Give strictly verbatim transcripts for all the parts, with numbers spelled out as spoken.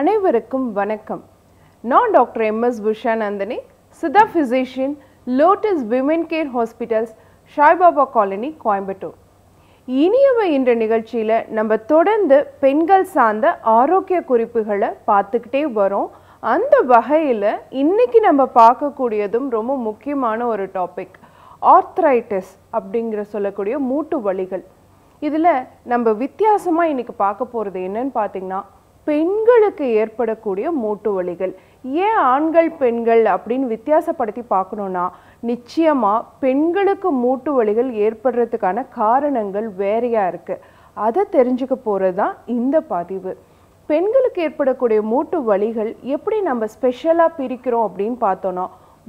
அனைவருக்கும் வணக்கம். நான் doctor M S Ushanandini, Siddha physician, lotus women care hospitals, Saibaba colony, Coimbatore. இனியவை என்ற நிகழ்ச்சியில் நம்ம தொடர்ந்து பெண்கள் சார்ந்த ஆரோக்கிய குறிப்புகளை பார்த்துக்கிட்டே வரோம். அந்த வகையில் இன்னைக்கு நம்ம பார்க்கக்கூடியதும் ரொம்ப முக்கியமான ஒரு டாபிக், ஆர்த்ரைட்டிஸ் அப்படிங்கிற சொல்லக்கூடிய மூட்டு வலிகள். இதில் நம்ம வித்தியாசமாக இன்னைக்கு பார்க்க போகிறது என்னன்னு பார்த்தீங்கன்னா, பெண்களுக்கு ஏற்படக்கூடிய மூட்டு வலிகள். ஏன் ஆண்கள் பெண்கள் அப்படின்னு வித்தியாசப்படுத்தி பார்க்கணுன்னா, நிச்சயமாக பெண்களுக்கு மூட்டு வலிகள் ஏற்படுறதுக்கான காரணங்கள் வேறையாக இருக்குது. அதை தெரிஞ்சுக்க போகிறது தான் இந்த பதிவு. பெண்களுக்கு ஏற்படக்கூடிய மூட்டு வலிகள் எப்படி நம்ம ஸ்பெஷலாக பிரிக்கிறோம் அப்படின்னு பார்த்தோன்னா,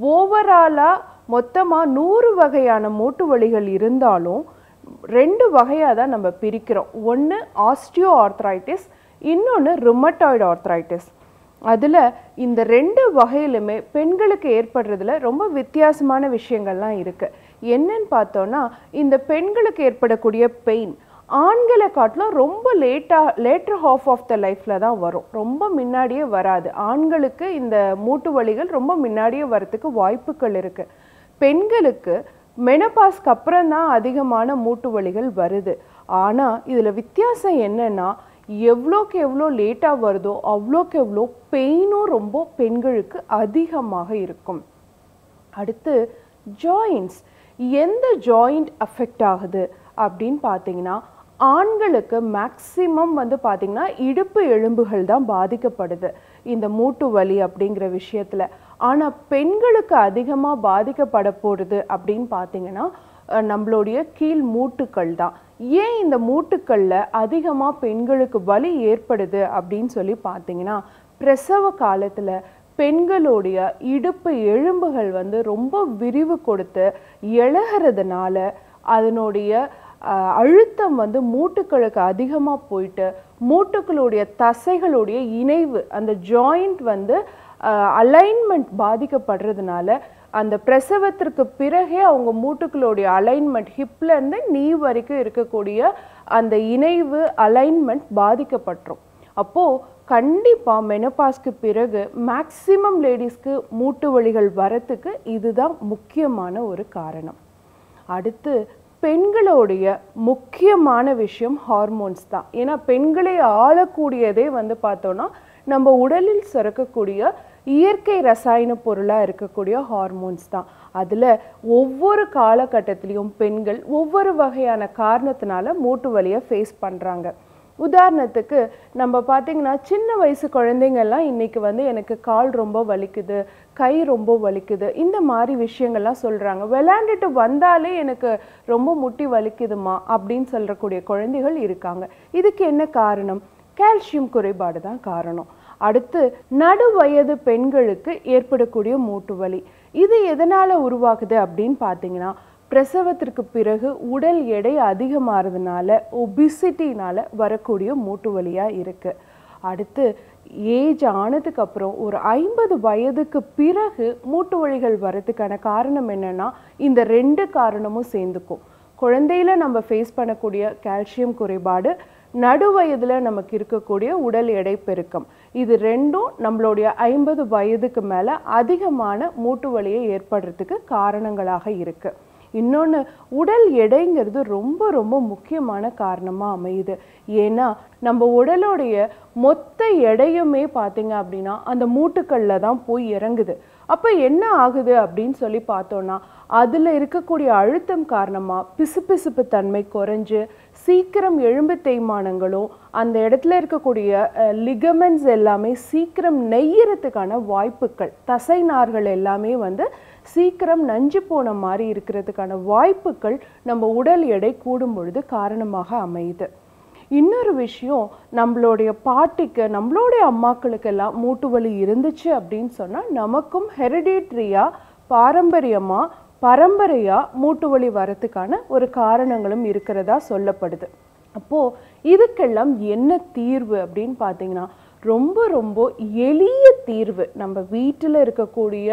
ஓவராலாக மொத்தமாக நூறு வகையான மூட்டு வலிகள் இருந்தாலும் ரெண்டு வகையாக தான் நம்ம பிரிக்கிறோம். ஒன்று ஆஸ்டியோ ஆர்த்ரைட்டிஸ், இன்னொன்று ருமட்டாய்டு ஆர்த்ரைட்டிஸ். அதில் இந்த ரெண்டு வகையிலுமே பெண்களுக்கு ஏற்படுறதுல ரொம்ப வித்தியாசமான விஷயங்கள்லாம் இருக்குது. என்னன்னு பார்த்தோன்னா, இந்த பெண்களுக்கு ஏற்படக்கூடிய பெயின் ஆண்களை காட்டிலும் ரொம்ப லேட்டாக லேட்டர் ஹாஃப் ஆஃப் த லைஃப்பில் தான் வரும், ரொம்ப முன்னாடியே வராது. ஆண்களுக்கு இந்த மூட்டு வலிகள் ரொம்ப முன்னாடியே வரத்துக்கு வாய்ப்புகள் இருக்குது. பெண்களுக்கு மெனபாஸ்க்கு அப்புறம் தான் அதிகமான மூட்டு வலிகள் வருது. ஆனால் இதில் வித்தியாசம் என்னென்னா, எவ்வளோக்கு எவ்வளோ லேட்டாக வருதோ அவ்வளோக்கு எவ்வளோ பெயினும் ரொம்ப பெண்களுக்கு அதிகமாக இருக்கும். அடுத்து ஜாயின்ட்ஸ். எந்த ஜாயிண்ட் அஃபெக்ட் ஆகுது அப்படின்னு பார்த்தீங்கன்னா, ஆண்களுக்கு மேக்சிமம் வந்து பார்த்திங்கன்னா இடுப்பு எலும்புகள் தான் பாதிக்கப்படுது இந்த மூட்டு வலி அப்படிங்கிற விஷயத்தில். ஆனால் பெண்களுக்கு அதிகமாக பாதிக்கப்பட போகிறது அப்படின்னு பார்த்தீங்கன்னா நம்மளுடைய கீழ் மூட்டுக்கள் தான். ஏன் இந்த மூட்டுக்களில் அதிகமாக பெண்களுக்கு வலி ஏற்படுது அப்படின்னு சொல்லி பார்த்தீங்கன்னா, பிரசவ காலத்தில் பெண்களுடைய இடுப்பு எலும்புகள் வந்து ரொம்ப விரிவு கொடுத்து இழகிறதுனால அதனுடைய அழுத்தம் வந்து மூட்டுக்களுக்கு அதிகமாக போயிட்டு மூட்டுக்களுடைய தசைகளுடைய இணைவு, அந்த ஜாயிண்ட் வந்து அலைன்மெண்ட் பாதிக்கப்படுறதுனால அந்த பிரசவத்திற்கு பிறகே அவங்க மூட்டுக்களுடைய அலைன்மெண்ட், ஹிப்லேருந்து நீ வரைக்கும் இருக்கக்கூடிய அந்த இணைவு அலைன்மெண்ட் பாதிக்கப்பட்டுரும். அப்போது கண்டிப்பாக மெனபாஸ்க்கு பிறகு மேக்சிமம் லேடிஸ்க்கு மூட்டு வலிகள் வரத்துக்கு இதுதான் முக்கியமான ஒரு காரணம். அடுத்து பெண்களுடைய முக்கியமான விஷயம் ஹார்மோன்ஸ் தான். ஏன்னா பெண்களை ஆளக்கூடியதே வந்து பார்த்தோன்னா நம்ம உடலில் சுரக்கக்கூடிய இயற்கை ரசாயன பொருளாக இருக்கக்கூடிய ஹார்மோன்ஸ் தான். அதில் ஒவ்வொரு காலகட்டத்திலையும் பெண்கள் ஒவ்வொரு வகையான காரணத்தினால மூட்டு வலியை ஃபேஸ் பண்ணுறாங்க. உதாரணத்துக்கு நம்ம பார்த்திங்கன்னா, சின்ன வயசு குழந்தைங்கள்லாம் இன்றைக்கி வந்து எனக்கு கால் ரொம்ப வலிக்குது, கை ரொம்ப வலிக்குது, இந்த மாதிரி விஷயங்கள்லாம் சொல்கிறாங்க. விளையாண்டுட்டு வந்தாலே எனக்கு ரொம்ப முட்டி வலிக்குதுமா அப்படின்னு சொல்லக்கூடிய குழந்தைகள் இருக்காங்க. இதுக்கு என்ன காரணம்? கால்சியம் குறைபாடு தான் காரணம். அடுத்து நடு வயது பெண்களுக்கு ஏற்படக்கூடிய மூட்டு வலி, இது எதனால் உருவாகுது அப்படின்னு பார்த்தீங்கன்னா, பிரசவத்திற்கு பிறகு உடல் எடை அதிகமாகிறதுனால, ஒபிசிட்டினால் வரக்கூடிய மூட்டு வலியாக இருக்குது. அடுத்து ஏஜ் ஆனதுக்கப்புறம் ஒரு ஐம்பது வயதுக்கு பிறகு மூட்டு வலிகள் வரதுக்கான காரணம் என்னென்னா, இந்த ரெண்டு காரணமும் சேர்ந்துக்கும். குழந்தையில நம்ம ஃபேஸ் பண்ணக்கூடிய கால்சியம் குறைபாடு, நடு வயதில் நமக்கு இருக்கக்கூடிய உடல் எடை பெருக்கம், இது ரெண்டும் நம்மளுடைய ஐம்பது வயதுக்கு மேலே அதிகமான மூட்டு வலியை ஏற்படுறதுக்கு காரணங்களாக இருக்குது. இன்னொன்று, உடல் எடைங்கிறது ரொம்ப ரொம்ப முக்கியமான காரணமாக அமையுது. ஏன்னா நம்ம உடலுடைய மொத்த எடையுமே பார்த்திங்க அப்படின்னா அந்த மூட்டுக்களில் தான் போய் இறங்குது. அப்போ என்ன ஆகுது அப்படின்னு சொல்லி பார்த்தோன்னா, அதில் இருக்கக்கூடிய அழுத்தம் காரணமாக பிசுபிசுப்பு தன்மை குறைஞ்சு சீக்கிரம் எலும்பு தேய்மானங்களும் அந்த இடத்துல இருக்கக்கூடிய லிகமெண்ட்ஸ் எல்லாமே சீக்கிரம் நெய்யறதுக்கான வாய்ப்புகள், தசை நார்கள் எல்லாமே வந்து சீக்கிரம் நஞ்சு போன மாதிரி இருக்கிறதுக்கான வாய்ப்புகள் நம்ம உடல் எடை கூடும் பொழுது காரணமாக அமையுது. இன்னொரு விஷயம், நம்மளுடைய பாட்டிக்கு நம்மளுடைய அம்மாக்களுக்கெல்லாம் மூட்டு வலி இருந்துச்சு அப்படின்னு சொன்னால் நமக்கும் ஹெரிடிட்ரியாக பாரம்பரியமாக பரம்பரையாக மூட்டு வலி வரத்துக்கான ஒரு காரணங்களும் இருக்கிறதா சொல்லப்படுது. அப்போது இதுக்கெல்லாம் என்ன தீர்வு அப்படின்னு பார்த்தீங்கன்னா, ரொம்ப ரொம்ப எளிய தீர்வு. நம்ம வீட்டில் இருக்கக்கூடிய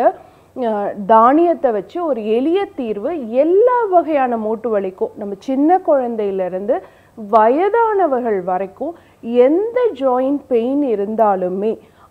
தானியத்தை வச்சு ஒரு எளிய தீர்வு எல்லா வகையான மூட்டு வலிக்கும், நம்ம சின்ன குழந்தையிலேருந்து வயதானவர்கள் வரைக்கும் எந்த ஜாயிண்ட் பெயின் இருந்தாலுமே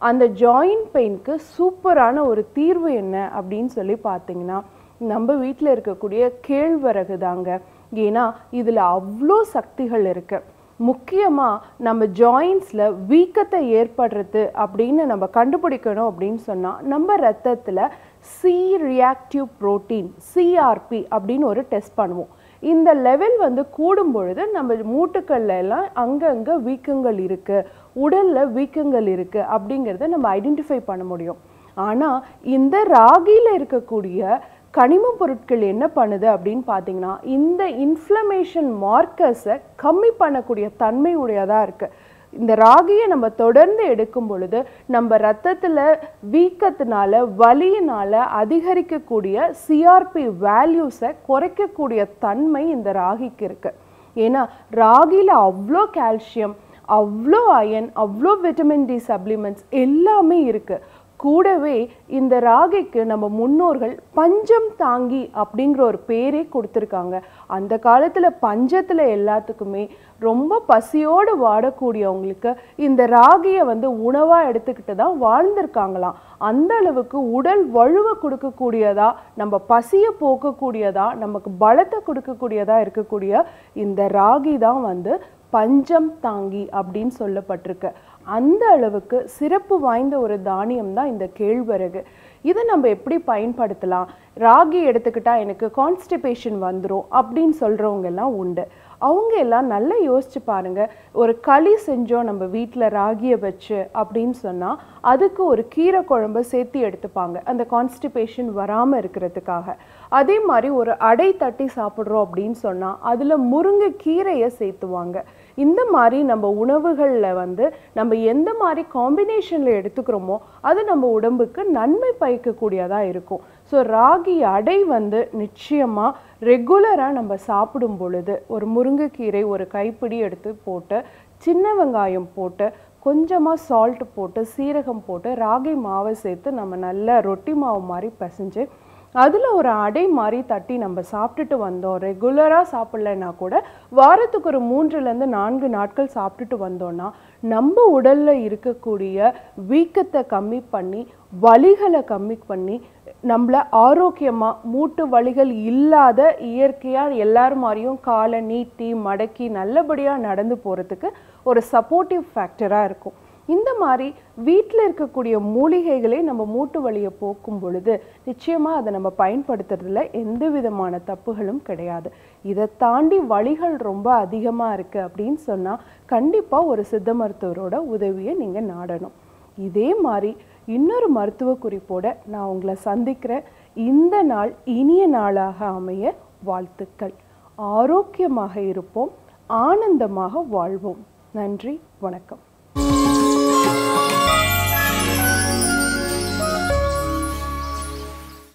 அந்த ஜாயிண்ட் பெயினுக்கு சூப்பரான ஒரு தீர்வு என்ன அப்படின்னு சொல்லி பார்த்தீங்கன்னா நம்ம வீட்டில் இருக்கக்கூடிய கேழ்வரகு தாங்க. ஏன்னா இதில் அவ்வளோ சக்திகள் இருக்கு. முக்கியமாக நம்ம ஜாயின்ஸில் வீக்கத்தை ஏற்படுறது அப்படின்னு நம்ம கண்டுபிடிக்கணும் அப்படின்னு சொன்னால் நம்ம ரத்தத்தில் சி ரியாக்டிவ் புரோட்டீன் சிஆர்பி அப்படின்னு ஒரு டெஸ்ட் பண்ணுவோம். இந்த லெவல் வந்து கூடும் பொழுது நம்ம மூட்டுக்கள்ல எல்லாம் அங்கங்கே வீக்கங்கள் இருக்குது, உடலில் வீக்கங்கள் இருக்குது அப்படிங்கிறத நம்ம ஐடென்டிஃபை பண்ண முடியும். ஆனால் இந்த ராகியில் இருக்கக்கூடிய கனிம பொருட்கள் என்ன பண்ணுது அப்படின்னு பார்த்தீங்கன்னா இந்த இன்ஃப்ளமேஷன் மார்க்கர்ஸை கம்மி பண்ணக்கூடிய தன்மை உடையதாக இருக்குது. இந்த ராகியை நம்ம தொடர்ந்து எடுக்கும் பொழுது நம்ம ரத்தத்தில் வீக்கத்தினால வலியினால் அதிகரிக்கக்கூடிய சிஆர்பி வேல்யூஸை குறைக்கக்கூடிய தன்மை இந்த ராகிக்கு இருக்குது. ஏன்னா ராகியில் அவ்வளோ கால்சியம், அவ்வளோ அயன், அவ்வளோ விட்டமின் டி சப்ளிமெண்ட்ஸ் எல்லாமே இருக்குது. கூடவே இந்த ராகிக்கு நம்ம முன்னோர்கள் பஞ்சம் தாங்கி அப்படிங்கிற ஒரு பேரே கொடுத்துருக்காங்க. அந்த காலத்தில் பஞ்சத்தில் எல்லாத்துக்குமே ரொம்ப பசியோடு வாடக்கூடியவங்களுக்கு இந்த ராகியை வந்து உணவாக எடுத்துக்கிட்டு தான் வாழ்ந்திருக்காங்களாம். அந்த அளவுக்கு உடல் வலுவை கொடுக்கக்கூடியதா, நம்ம பசியை போக்கக்கூடியதா, நமக்கு பலத்தை கொடுக்கக்கூடியதா இருக்கக்கூடிய இந்த ராகி தான் வந்து பஞ்சம் தாங்கி அப்படின்னு சொல்லப்பட்டிருக்கு. அந்த அளவுக்கு சிறப்பு வாய்ந்த ஒரு தானியம் தான் இந்த கேழ்வரகு. இதை நம்ம எப்படி பயன்படுத்தலாம்? ராகி எடுத்துக்கிட்டால் எனக்கு கான்ஸ்டிபேஷன் வந்துடும் அப்படின்னு சொல்கிறவங்க எல்லாம் உண்டு. அவங்க எல்லாம் நல்லா யோசிச்சு பாருங்க. ஒரு களி செஞ்சோம் நம்ம வீட்டில் ராகியை வச்சு அப்படின்னு சொன்னால் அதுக்கு ஒரு கீரை குழம்பு சேர்த்து எடுத்துப்பாங்க அந்த கான்ஸ்டிபேஷன் வராமல் இருக்கிறதுக்காக. அதே மாதிரி ஒரு அடை தட்டி சாப்பிட்றோம் அப்படின்னு சொன்னால் அதில் முருங்கை கீரையை சேர்த்துவாங்க. இந்த மாதிரி நம்ம உணவுகளில் வந்து நம்ம எந்த மாதிரி காம்பினேஷனில் எடுத்துக்கிறோமோ அது நம்ம உடம்புக்கு நன்மை பயக்கக்கூடியதாக இருக்கும். ஸோ ராகி அடை வந்து நிச்சயமாக ரெகுலராக நம்ம சாப்பிடும் பொழுது ஒரு முருங்கைக்கீரை ஒரு கைப்பிடி எடுத்து போட்டு சின்ன வெங்காயம் போட்டு கொஞ்சமாக சால்ட் போட்டு சீரகம் போட்டு ராகி மாவை சேர்த்து நம்ம நல்ல ரொட்டி மாவு மாதிரி பிசைஞ்சு அதில் ஒரு அடை மாதிரி தட்டி நம்ம சாப்பிட்டுட்டு வந்தோம். ரெகுலராக சாப்பிட்லன்னா கூட வாரத்துக்கு ஒரு மூன்றுலேருந்து நான்கு நாட்கள் சாப்பிட்டுட்டு வந்தோன்னா நம்ம உடலில் இருக்கக்கூடிய வீக்கத்தை கம்மி பண்ணி வலிகளை கம்மி பண்ணி நம்மளை ஆரோக்கியமாக மூட்டு வலிகள் இல்லாத இயற்கையாக எல்லாரும் மாதிரியும் காலை நீட்டி மடக்கி நல்லபடியாக நடந்து போகிறதுக்கு ஒரு சப்போர்ட்டிவ் ஃபேக்டராக இருக்கும். இந்த மாதிரி வீட்டில் இருக்கக்கூடிய மூலிகைகளை நம்ம மூட்டு வலியை போக்கும் பொழுது நிச்சயமாக அதை நம்ம பயன்படுத்துறதுல எந்த விதமான தப்புகளும் கிடையாது. இதை தாண்டி வலிகள் ரொம்ப அதிகமாக இருக்குது அப்படின்னு சொன்னால் கண்டிப்பாக ஒரு சித்த மருத்துவரோட உதவியை நீங்கள் நாடணும். இதே மாதிரி இன்னொரு மருத்துவ குறிப்போட நான் உங்களை சந்திக்கிறேன். இந்த நாள் இனிய நாளாக அமைய வாழ்த்துக்கள். ஆரோக்கியமாக இருப்போம், ஆனந்தமாக வாழ்வோம். நன்றி, வணக்கம்.